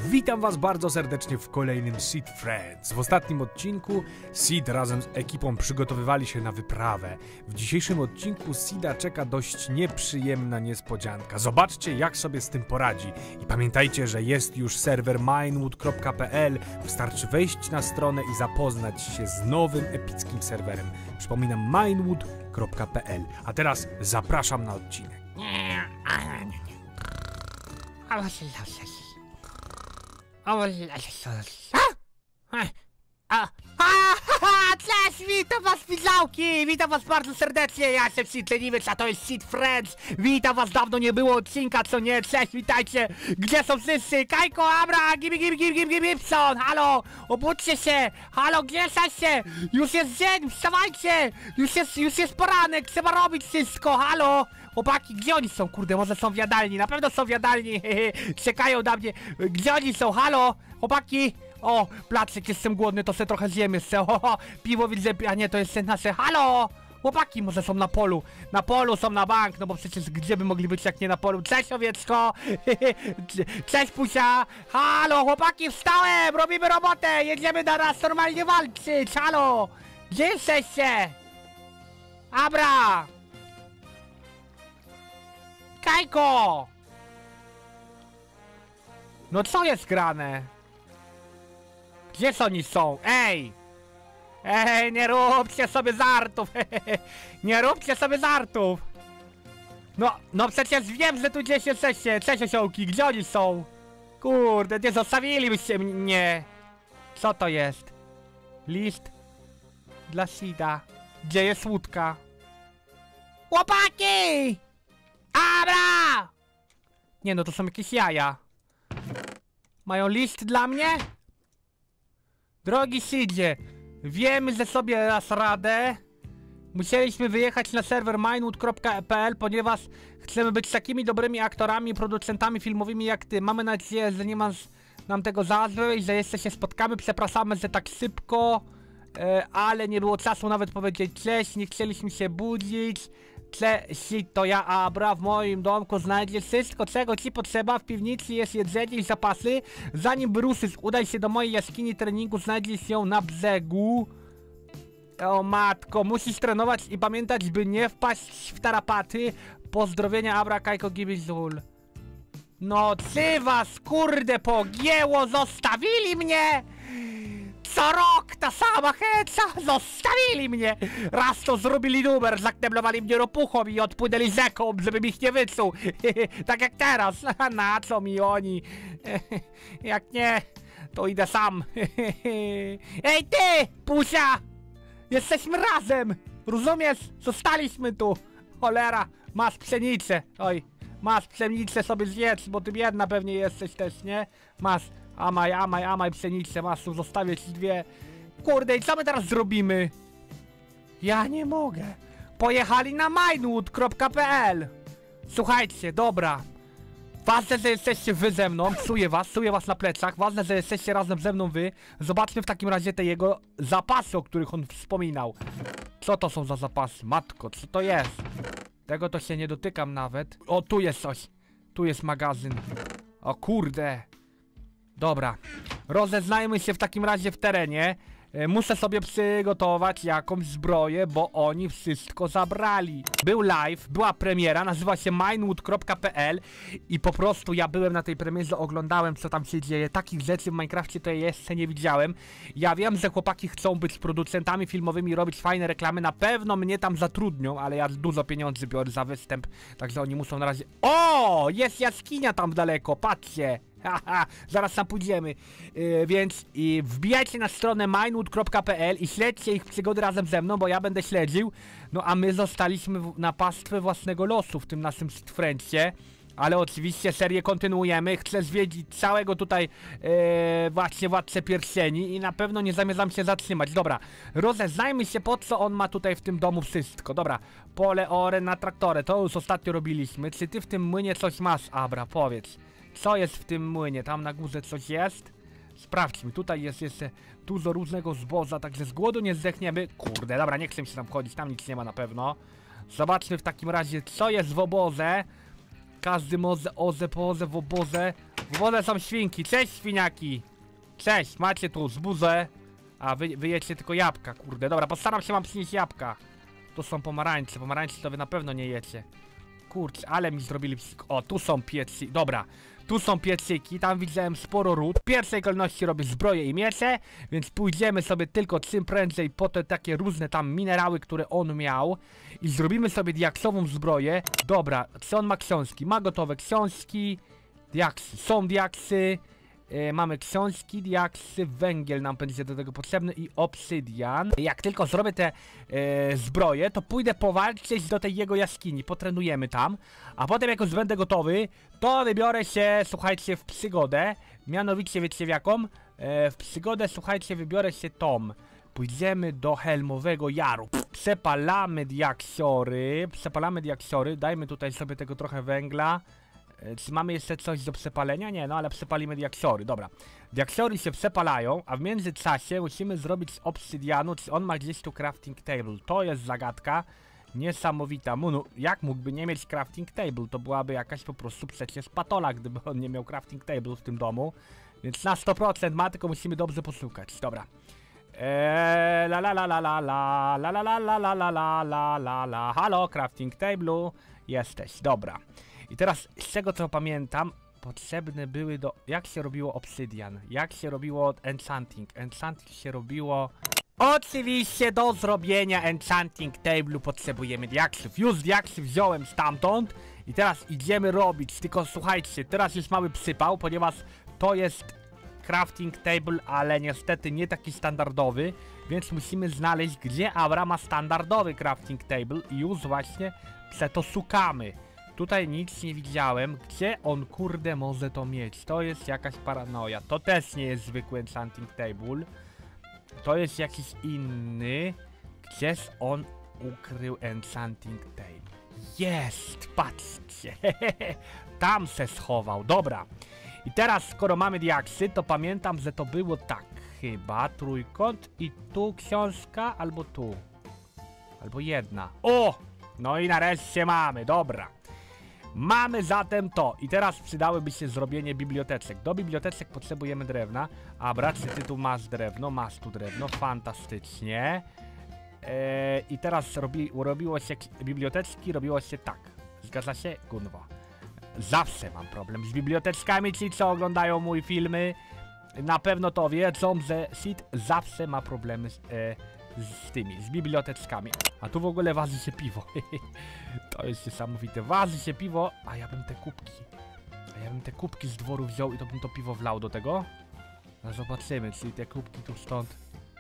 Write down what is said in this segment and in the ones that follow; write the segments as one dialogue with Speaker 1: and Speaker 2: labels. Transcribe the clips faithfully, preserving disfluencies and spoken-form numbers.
Speaker 1: Witam was bardzo serdecznie w kolejnym Seed Friends. W ostatnim odcinku Seed razem z ekipą przygotowywali się na wyprawę. W dzisiejszym odcinku Seeda czeka dość nieprzyjemna niespodzianka. Zobaczcie, jak sobie z tym poradzi. I pamiętajcie, że jest już serwer minewood kropka p l. Wystarczy wejść na stronę i zapoznać się z nowym epickim serwerem. Przypominam, minewood kropka p l. A teraz zapraszam na odcinek.
Speaker 2: Cześć, witam was widziałki, witam was bardzo serdecznie, ja jestem Seed Leniwiec, a to jest Seed Friends. Witam was, dawno nie było odcinka, co nie, cześć, witajcie. Gdzie są wszyscy? Kajko, Abra, gibi, gibi, gibi, gibi, Gibson, halo, obudźcie się, halo, gdzie jesteście? Już jest dzień, wstawajcie, już jest, już jest poranek, trzeba robić wszystko, halo. Chłopaki, gdzie oni są? Kurde, może są w jadalni, na pewno są w jadalni, czekają na mnie. Gdzie oni są? Halo? Chłopaki? O, placek, jestem głodny, to se trochę zjemy, se, ho, ho, piwo widzę, a nie, to jest nasze, halo! Chłopaki, może są na polu, na polu są na bank, no bo przecież gdzie by mogli być jak nie na polu? Cześć, owieczko! Cześć, Pusia! Halo, chłopaki, wstałem! Robimy robotę! Jedziemy na nas normalnie walczyć! Halo! Gdzie jesteście? Abra! Kajko! No co jest grane? Gdzie oni są? Ej! Ej, nie róbcie sobie żartów! Nie róbcie sobie żartów! No, no przecież wiem, że tu gdzieś jesteście! Cześć, osiołki, gdzie oni są? Kurde, nie zostawilibyście mnie! Co to jest? List dla Seeda. Gdzie jest łódka? Chłopaki! Abra! Nie no, to są jakieś jaja. Mają list dla mnie? Drogi Seedzie, wiemy, że sobie raz radę. Musieliśmy wyjechać na serwer minewood kropka p l, ponieważ chcemy być takimi dobrymi aktorami i producentami filmowymi jak ty. Mamy nadzieję, że nie masz nam tego za złe i że jeszcze się spotkamy. Przepraszamy, że tak szybko, e, ale nie było czasu nawet powiedzieć cześć, nie chcieliśmy się budzić. Cześć, to ja, Abra, w moim domku znajdziesz wszystko, czego ci potrzeba. W piwnicy jest jedzenie i zapasy. Zanim wyruszysz, udaj się do mojej jaskini treningu, znajdziesz ją na brzegu. O matko, musisz trenować i pamiętać, by nie wpaść w tarapaty. Pozdrowienia, Abra, Kajko, Gibizul. No, czy was, kurde, pogięło, zostawili mnie! Co rok ta sama heca! Zostawili mnie! Raz to zrobili numer, zakneblowali mnie ropuchą i odpłynęli rzeką, żebym ich nie wyczuł. Tak jak teraz. Na co mi oni? Jak nie, to idę sam. Ej ty, Pusia! Jesteśmy razem! Rozumiesz? Zostaliśmy tu. Cholera, masz pszenicę. Oj, masz pszenicę sobie zjedz, bo ty biedna pewnie jesteś też, nie? Masz. Amaj, amaj, amaj, pszenicę, masz tu, zostawię ci dwie. Kurde, i co my teraz zrobimy? Ja nie mogę. Pojechali na minewood kropka p l. Słuchajcie, dobra. Ważne, że jesteście wy ze mną, psuję was, psuję was na plecach. Ważne, że jesteście razem ze mną wy. Zobaczmy w takim razie te jego zapasy, o których on wspominał. Co to są za zapasy? Matko, co to jest? Tego to się nie dotykam nawet. O, tu jest coś. Tu jest magazyn. O kurde. Dobra, rozeznajmy się w takim razie w terenie. e, Muszę sobie przygotować jakąś zbroję, bo oni wszystko zabrali. Był live, była premiera, nazywa się minewood kropka p l. I po prostu ja byłem na tej premierze, oglądałem co tam się dzieje. Takich rzeczy w Minecrafcie to jeszcze nie widziałem. Ja wiem, że chłopaki chcą być producentami filmowymi, robić fajne reklamy. Na pewno mnie tam zatrudnią, ale ja dużo pieniędzy biorę za występ. Także oni muszą na razie... O! Jest jaskinia tam daleko, patrzcie. Haha, zaraz tam pójdziemy, yy, więc yy, wbijajcie na stronę minewood kropka p l i śledźcie ich przygody razem ze mną, bo ja będę śledził. No a my zostaliśmy w, na pastwę własnego losu w tym naszym Friendsie. Ale oczywiście serię kontynuujemy, chcę zwiedzić całego tutaj yy, właśnie Władcę Pierścieni i na pewno nie zamierzam się zatrzymać. Dobra, rozeznajmy się, po co on ma tutaj w tym domu wszystko. Dobra, pole ore na traktorę, to już ostatnio robiliśmy. Czy ty w tym młynie coś masz, Abra, powiedz. Co jest w tym młynie? Tam na górze coś jest? Sprawdźmy, tutaj jest jeszcze dużo różnego zboża, także z głodu nie zdechniemy. Kurde, dobra, nie chcę mi się tam chodzić, tam nic nie ma na pewno. Zobaczmy w takim razie, co jest w obozie. Każdy może oze, poze w obozie. W wodę są świnki. Cześć, świniaki. Cześć, macie tu zbuzę. A wy, wy jecie tylko jabłka, kurde. Dobra, postaram się wam przynieść jabłka. Tu są pomarańcze. Pomarańcze to wy na pewno nie jecie. Kurczę, ale mi zrobili psik. O, tu są piecy. Dobra, tu są piecyki. Tam widziałem sporo ród. W pierwszej kolejności robię zbroje i miecze, więc pójdziemy sobie tylko czym prędzej po te takie różne tam minerały, które on miał. I zrobimy sobie diaksową zbroję. Dobra, co on ma książki? Ma gotowe książki. Diaksy. Są diaksy. E, mamy książki, diaksy, węgiel nam będzie do tego potrzebny i obsydian. Jak tylko zrobię te e, zbroje, to pójdę powalczyć do tej jego jaskini, potrenujemy tam. A potem jak już będę gotowy, to wybiorę się, słuchajcie, w przygodę. Mianowicie wiecie w jaką? E, w przygodę, słuchajcie, wybiorę się tą. Pójdziemy do Helmowego Jaru. Przepalamy diaksiory, przepalamy diaksiory, dajmy tutaj sobie tego trochę węgla. Czy mamy jeszcze coś do przepalenia? Nie, no ale przepalimy diaksiory, dobra. Diaksiory się przepalają, a w międzyczasie musimy zrobić z obsydianu, czy on ma gdzieś tu crafting table. To jest zagadka niesamowita. Munu, jak mógłby nie mieć crafting table? To byłaby jakaś po prostu przecież patola, gdyby on nie miał crafting table w tym domu. Więc na sto procent ma, tylko musimy dobrze poszukać, dobra. Eee, la la la la la la la la la la la la la la la la. Halo, crafting table, jesteś, dobra. I teraz, z tego co pamiętam, potrzebne były do... Jak się robiło obsydian? Jak się robiło enchanting? Enchanting się robiło... Oczywiście do zrobienia enchanting table'u potrzebujemy diaksów. Już diaksy wziąłem stamtąd i teraz idziemy robić. Tylko słuchajcie, teraz jest mały przypał, ponieważ to jest crafting table, ale niestety nie taki standardowy, więc musimy znaleźć, gdzie Abra ma standardowy crafting table i już właśnie prze to szukamy. Tutaj nic nie widziałem. Gdzie on kurde może to mieć? To jest jakaś paranoja. To też nie jest zwykły enchanting table. To jest jakiś inny. Gdzież on ukrył enchanting table? Jest! Patrzcie! Tam se schował. Dobra. I teraz skoro mamy diaksy, to pamiętam, że to było tak. Chyba trójkąt i tu książka, albo tu. Albo jedna. O! No i nareszcie mamy. Dobra. Mamy zatem to. I teraz przydałyby się zrobienie biblioteczek. Do biblioteczek potrzebujemy drewna. Abra, czy ty tu masz drewno? Masz tu drewno. Fantastycznie. Eee, I teraz robi, robiło się biblioteczki, robiło się tak. Zgadza się? Gunwo. Zawsze mam problem z biblioteczkami. Ci, co oglądają mój filmy, na pewno to wiedzą, że Sid zawsze ma problemy z, e, z tymi, z biblioteczkami. A tu w ogóle waży się piwo. To jest niesamowite. Waży się piwo, a ja bym te kubki. A ja bym te kubki z dworu wziął i to bym to piwo wlał do tego. No zobaczymy, czyli te kubki tu stąd.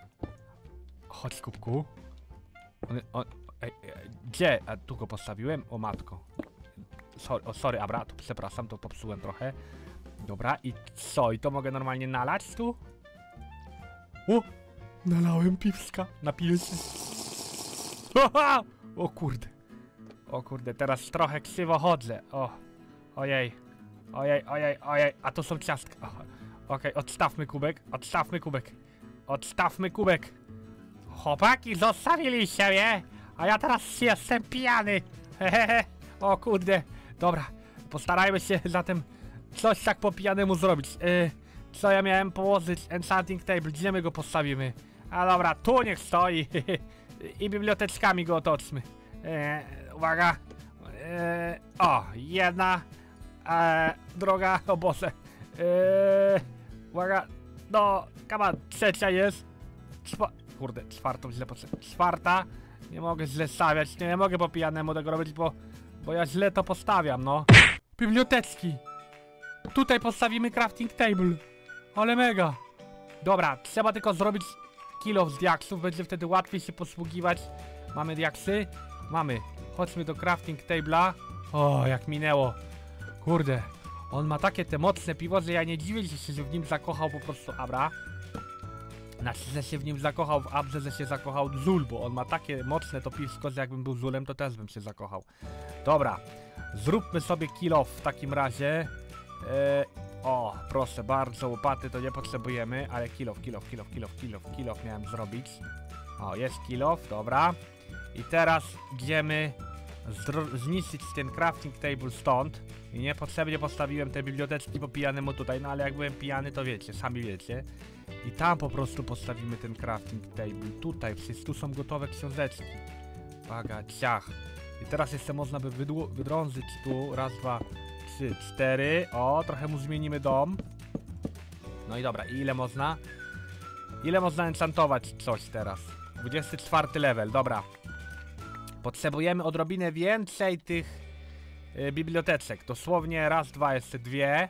Speaker 2: Chodź, kubku. On, on, ej, ej, gdzie? A tu go postawiłem? O matko. Sorry, o, sorry, Abra, to przepraszam, to popsułem trochę. Dobra, i co? I to mogę normalnie nalać tu? O! Nalałem piwska. Napiję się. O kurde. O kurde, teraz trochę krzywo chodzę. O. Ojej. Ojej, ojej, ojej. A to są ciastka. Okej, okay, odstawmy kubek. Odstawmy kubek. Odstawmy kubek. Chłopaki, zostawiliście mnie. A ja teraz jestem pijany. Hehehe. O kurde. Dobra. Postarajmy się zatem coś tak po pijanemu zrobić. Yy, co ja miałem położyć? Enchanting table. Gdzie my go postawimy? A dobra, tu niech stoi. I biblioteczkami go otoczmy. Eee, uwaga. Eee, o, jedna. Eee, druga, o Boże. Eee, uwaga. No, kama, trzecia jest. Czwa Kurde, czwartą źle potrzebę. Czwarta. Nie mogę źle stawiać. Nie, nie mogę po pijanemu tego robić, bo, bo ja źle to postawiam, no. Biblioteczki. Tutaj postawimy crafting table. Ale mega. Dobra, trzeba tylko zrobić kilo z diaksów, będzie wtedy łatwiej się posługiwać. Mamy diaksy? Mamy. Chodźmy do crafting table'a. O, jak minęło. Kurde. On ma takie te mocne piwo, że ja nie dziwię się, że w nim zakochał po prostu Abra. Znaczy, że się w nim zakochał w Abrze, że się zakochał Zul, bo on ma takie mocne to piwsko, że jakbym był Zulem, to też bym się zakochał. Dobra. Zróbmy sobie kilo w takim razie. Eee, o, proszę bardzo, łopaty to nie potrzebujemy, ale kilof, kilof, kilof, kilof, kilof, kilof miałem zrobić. O, jest kilof, dobra. I teraz idziemy zniszczyć ten crafting table stąd. I niepotrzebnie postawiłem te biblioteczki po pijanemu tutaj, no ale jak byłem pijany, to wiecie, sami wiecie. I tam po prostu postawimy ten crafting table. Tutaj, przecież tu są gotowe książeczki. Uwaga, ciach. I teraz jeszcze można by wydrążyć tu. Raz, dwa, trzy, cztery. O, trochę mu zmienimy dom. No i dobra, i ile można? Ile można enchantować coś teraz? dwudziesty czwarty level, dobra. Potrzebujemy odrobinę więcej tych y, biblioteczek. Dosłownie raz, dwa, jeszcze dwie.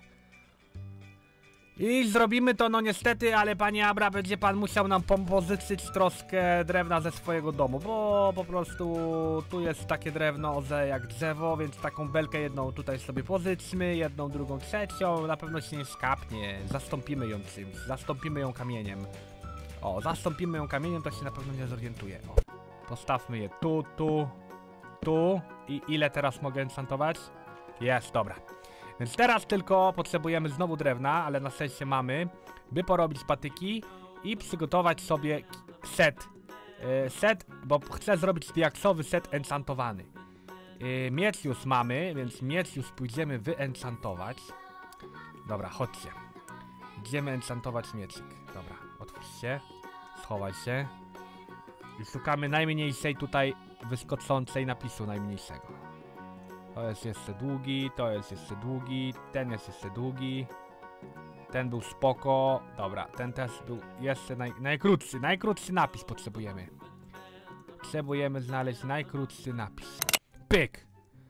Speaker 2: I zrobimy to, no niestety, ale panie Abra, będzie pan musiał nam pożyczyć troszkę drewna ze swojego domu, bo po prostu tu jest takie drewno, że jak drzewo, więc taką belkę jedną tutaj sobie pożyczmy, jedną, drugą, trzecią, na pewno się nie skapnie, zastąpimy ją czymś, zastąpimy ją kamieniem. O, zastąpimy ją kamieniem, to się na pewno nie zorientuje. O, postawmy je tu, tu, tu i ile teraz mogę enchantować? Jest, dobra. Więc teraz tylko potrzebujemy znowu drewna, ale na szczęście mamy, by porobić patyki i przygotować sobie set. Yy, set, bo chcę zrobić diaksowy set enchantowany. Yy, miecz już mamy, więc miecz już pójdziemy wyenchantować. Dobra, chodźcie. Idziemy enchantować mieczyk. Dobra, otwórz się, schowaj się. I szukamy najmniejszej tutaj wyskoczącej napisu najmniejszego. To jest jeszcze długi, to jest jeszcze długi, ten jest jeszcze długi. Ten był spoko. Dobra, ten też był jeszcze naj, najkrótszy, najkrótszy napis potrzebujemy. Potrzebujemy znaleźć najkrótszy napis. Pyk!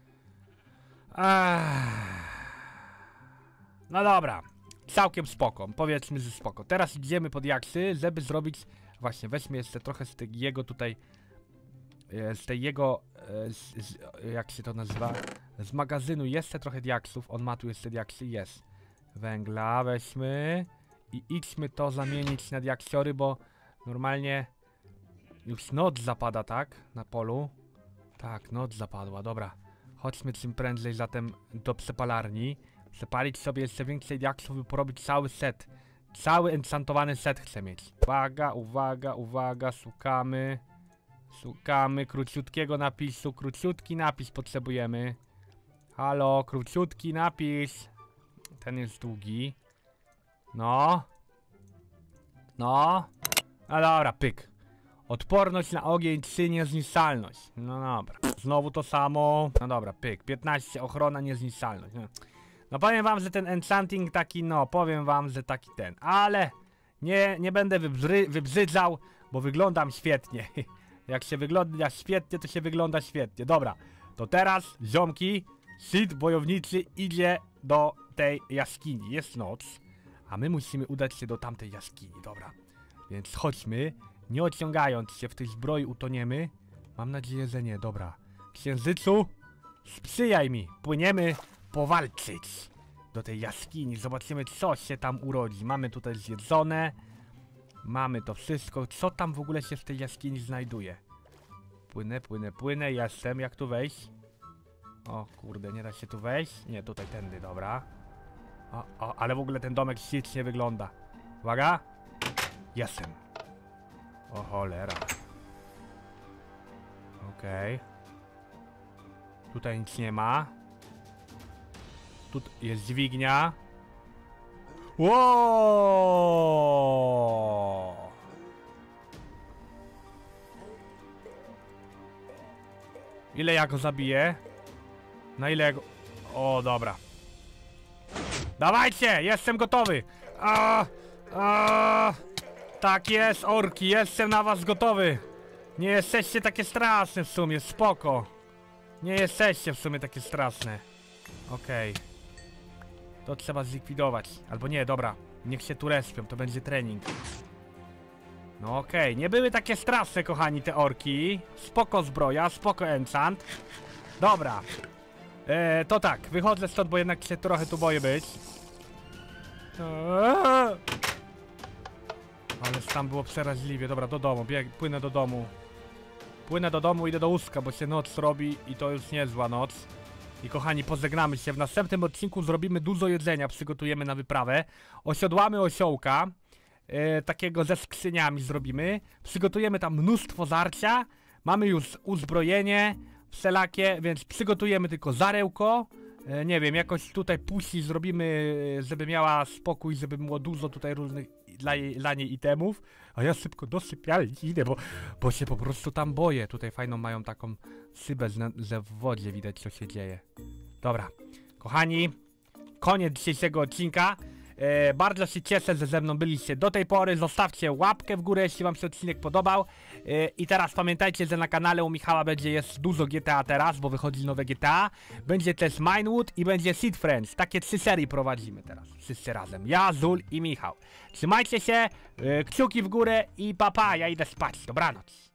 Speaker 2: Ach. No dobra, całkiem spoko, powiedzmy, że spoko. Teraz idziemy pod jaksy, żeby zrobić... Właśnie, weźmy jeszcze trochę z tego jego tutaj... Z tej jego, z, z, jak się to nazywa, z magazynu jeszcze trochę diaksów, on ma tu jeszcze diaksy, jest. Węgla weźmy i idźmy to zamienić na diaksiory, bo normalnie już noc zapada, tak? Na polu. Tak, noc zapadła, dobra. Chodźmy czym prędzej zatem do przepalarni. Przepalić sobie jeszcze więcej diaksów, by porobić cały set. Cały enchantowany set chcę mieć. Uwaga, uwaga, uwaga, szukamy. Szukamy króciutkiego napisu, króciutki napis potrzebujemy. Halo, króciutki napis. Ten jest długi. No. No. No dobra, pyk. Odporność na ogień trzy, niezniszczalność. No dobra. Znowu to samo. No dobra, pyk. piętnaście, ochrona, niezniszczalność. No, no powiem wam, że ten enchanting taki, no, powiem wam, że taki ten. Ale nie, nie będę wybrzy wybrzydzał, bo wyglądam świetnie. Jak się wygląda świetnie, to się wygląda świetnie. Dobra, to teraz, ziomki, Sid wojowniczy idzie do tej jaskini. Jest noc, a my musimy udać się do tamtej jaskini. Dobra, więc chodźmy, nie ociągając się, w tej zbroi utoniemy. Mam nadzieję, że nie. Dobra, księżycu, sprzyjaj mi. Płyniemy powalczyć do tej jaskini. Zobaczymy, co się tam urodzi. Mamy tutaj zjedzone. Mamy to wszystko. Co tam w ogóle się w tej jaskini znajduje? Płynę, płynę, płynę. Jestem. Jak tu wejść? O kurde, nie da się tu wejść? Nie, tutaj tędy, dobra. O, o, ale w ogóle ten domek ślicznie wygląda. Uwaga. Jestem. O cholera. Okej. Okay. Tutaj nic nie ma. Tu jest dźwignia. Wow! Ile ja go zabiję? Na ile ja go... O, dobra. Dawajcie! Jestem gotowy! A, a, tak jest, orki, jestem na was gotowy! Nie jesteście takie straszne w sumie, spoko. Nie jesteście w sumie takie straszne. Okej. Okay. To trzeba zlikwidować. Albo nie, dobra. Niech się tu respią, to będzie trening. No okej, okay. Nie były takie straszne, kochani, te orki. Spoko zbroja, spoko enchant. Dobra. Eee, to tak, wychodzę stąd, bo jednak się trochę tu boję być. Eee. Ależ tam było przeraźliwie. Dobra, do domu, bieg, płynę do domu. Płynę do domu, idę do łóżka, bo się noc robi i to już niezła noc. I kochani, pożegnamy się. W następnym odcinku zrobimy dużo jedzenia, przygotujemy na wyprawę. Osiodłamy osiołka, e, takiego ze skrzyniami zrobimy. Przygotujemy tam mnóstwo żarcia. Mamy już uzbrojenie. wszelakie, więc przygotujemy tylko zarełko. E, nie wiem, jakoś tutaj pusi zrobimy, żeby miała spokój, żeby było dużo tutaj różnych dla, jej, dla niej itemów. A ja szybko do sypialni idę, bo, bo się po prostu tam boję. Tutaj fajną mają taką szybę, że w wodzie widać, co się dzieje. Dobra, kochani, koniec dzisiejszego odcinka. E, bardzo się cieszę, że ze mną byliście do tej pory. Zostawcie łapkę w górę, jeśli wam się odcinek podobał. E, I teraz pamiętajcie, że na kanale u Michała będzie jest dużo G T A teraz, bo wychodzi nowe G T A. Będzie też Minewood i będzie Seed Friends. Takie trzy serie prowadzimy teraz. Wszyscy razem. Ja, Zul i Michał. Trzymajcie się, e, kciuki w górę i papa, ja idę spać. Dobranoc.